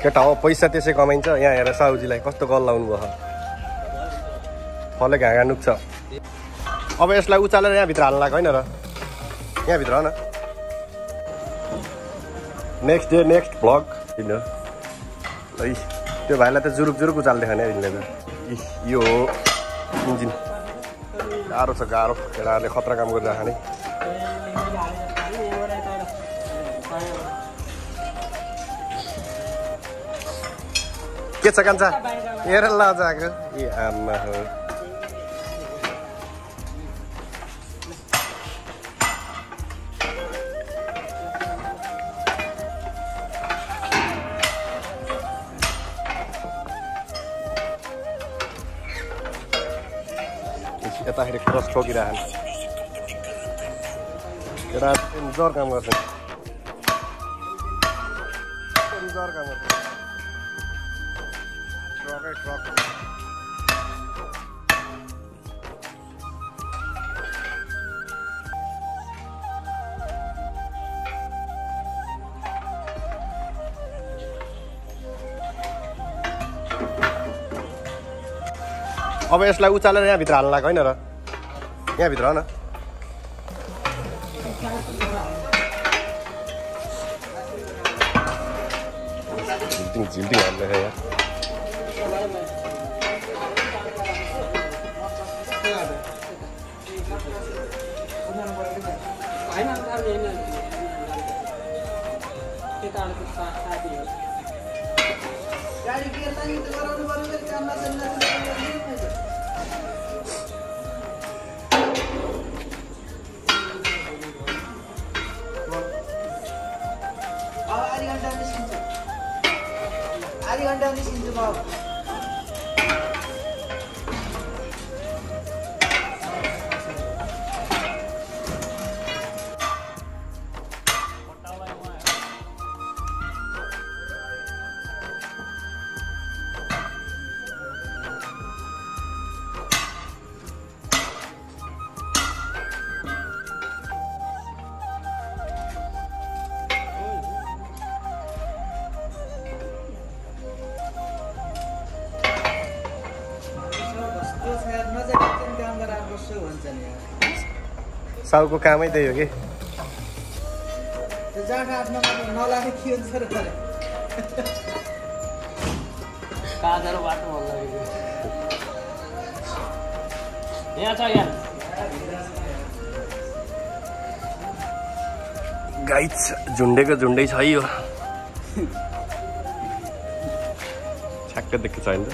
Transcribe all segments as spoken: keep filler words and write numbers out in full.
केटा हो पैसा त्यसै कमाइन्छ। यहाँ हेर साउजीलाई कस्तो गल लाउनु भयो, फले घाँगा नुक्छ। अब यसलाई उचालेर यहाँभित्र हाल्नु लाग्यो होइन र, यहाँभित्र हो न। नेक्स्ट डे नेक्स्ट भ्लग किन है, त्यो भाइलाई त जुरुक जुरुक उचाल्दै खाने यिनले त। यो हो इन्जिन, गाह्रो छ गाह्रो, केटाहरूले खतरा काम गरेर खाने। के छ कान्छा, हेर लजाको ए आमा हो। यताखेरि क्रस ठोकिरहन् केटा, जोर काम गर्छ, जोर काम गर्छ। ट्रकै ट्रक अब यसलाई उचालेर यहाँभित्र हाल्नु लाग्यो होइन र, यहाँभित्र हो न। झिल्टिङ झिल्टिङ हाल्दै यहाँ आधी घंटा निस्किन्छु म। साउको कामै त्यही हो कि, गाई झुन्डेको झुन्डै छ यो, छ्याक्क देख्छ होइन।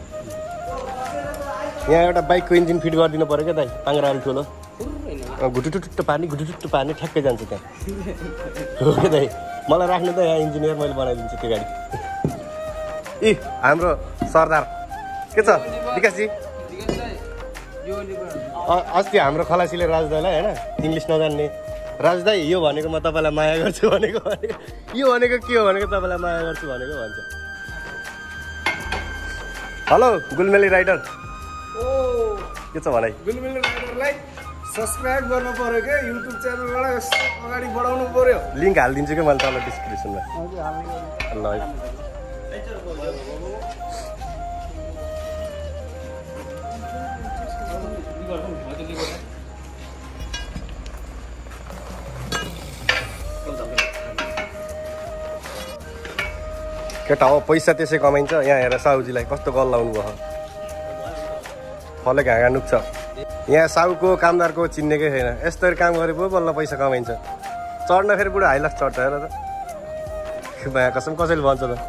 यहाँ एउटा बाइकको इन्जिन फिट गरिदिनु पऱ्यो क्या दाइ, पाङ्ग्रा अलि ठुलो, घुटुटुट्टो पार्ने घुटुटुट्टो पार्ने ठ्याक्कै जान्छ त्यहाँ हो क्या दाइ। मलाई राख्नु त यहाँ इन्जिनियर, मैले बनाइदिन्छु त्यो गाडी। ए हाम्रो सरदार के छ विकासजी, अस्ति हाम्रो खलासीले राजु दाइलाई होइन इङ्ग्लिस नजान्ने, राजु दाइ यो भनेको म तपाईँलाई माया गर्छु भनेको भनेको यो भनेको के हो भनेको तपाईँलाई माया गर्छु भनेको भन्छ। हेलो गुलमेली राइडर, के छ भनाइ? गुलमेली राइडरलाई सब्सक्राइब गर्नु पर्यो क्या, युट्युब च्यानलबाट अगाडि बढाउनु पर्यो। लिङ्क हालिदिन्छु क्या मैले तल डिस्क्रिप्सनमा। ल केटा हो पैसा त्यसै कमाइन्छ। यहाँ हेर साउजीलाई कस्तो गल लाउनु भयो, फले घाँगा नुक्छ। यहाँ साउको कामदारको चिन्नेकै छैन, यस्तरी काम गरे पो बल्ल पैसा कमाइन्छ। चढ्न फेरि बुढो हाइलास चढ्छ हेर त, माया कसम कसैले भन्छ त।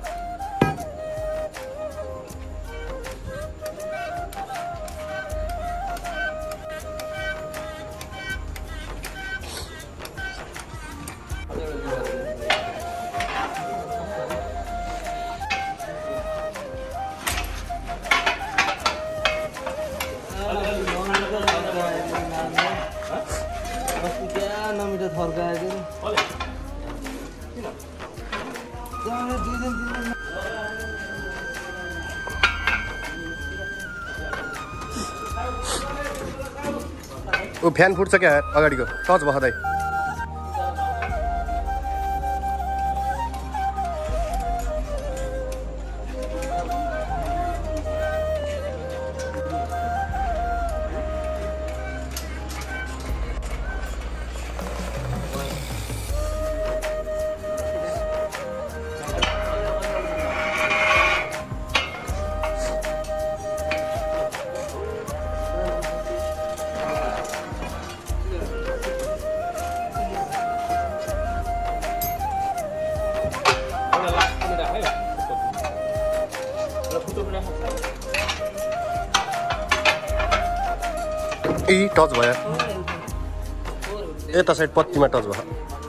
ऊ फ्यान फुट्छ क्या अगाडिको, टच भयो दाइ। ए टच भयो यता साइड पत्तीमा टच भयो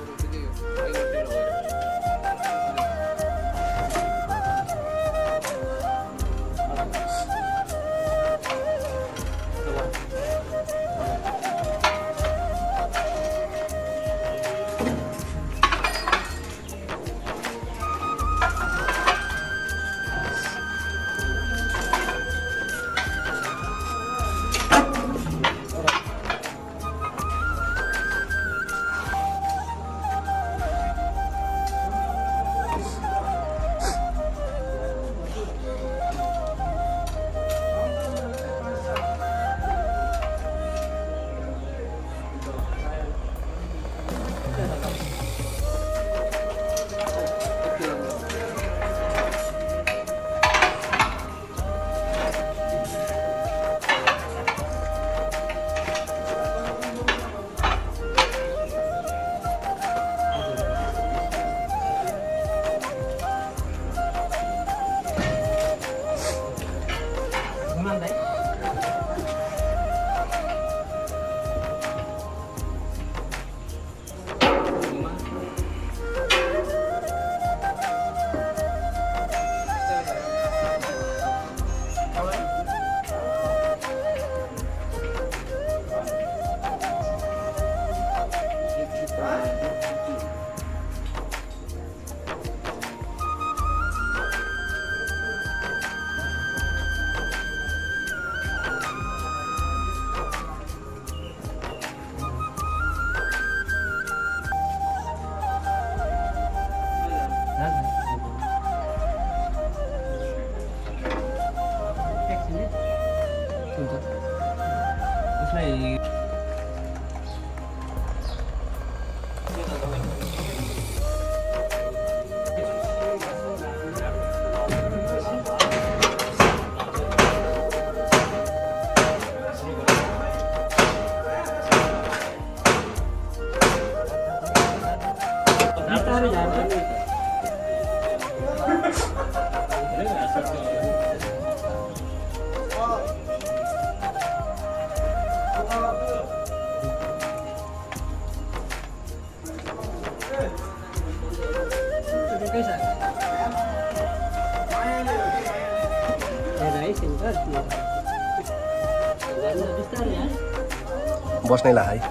बस्नेलाई हाई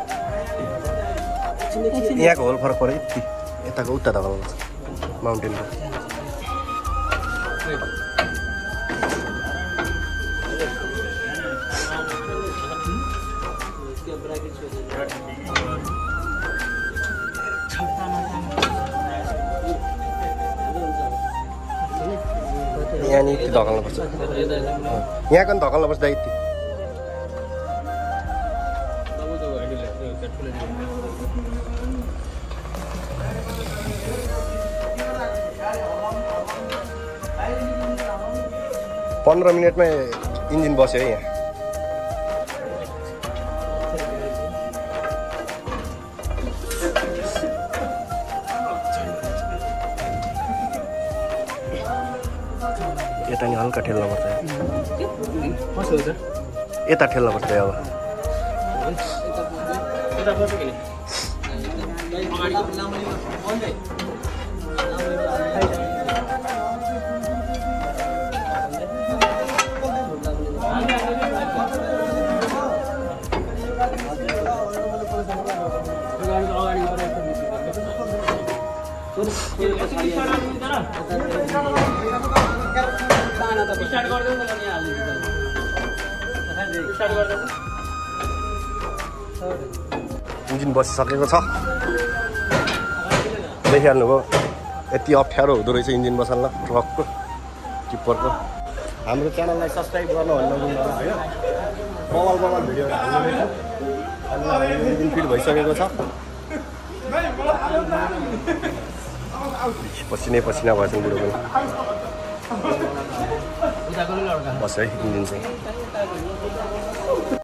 यहाँको होल फरक पऱ्यो यति यताको उता धगाउनु माउन्टेनको यहाँ नि यति धगाल्नु पर्छ यहाँको नि धगाल्नु पर्छ यति पन्ध्र मिनटमै इन्जिन बस्यो है यहाँ यता नि हल्का ठेल्नुपर्छ यता ठेल्नुपर्छ अब इन्जिन बसिसकेको छ देखिहाल्नुभयो यति अप्ठ्यारो हुँदो रहेछ इन्जिन बसाल्न ट्रकको टिप्परको हाम्रो च्यानललाई सब्सक्राइब गर्न भन्नु होइन बवाल बवाल भिडियोहरू हाल्नु रहेछ इन्जिन फिट भइसकेको छ पसिनै पसिना भएछ बुढो पनि बस है इन्जिन चाहिँ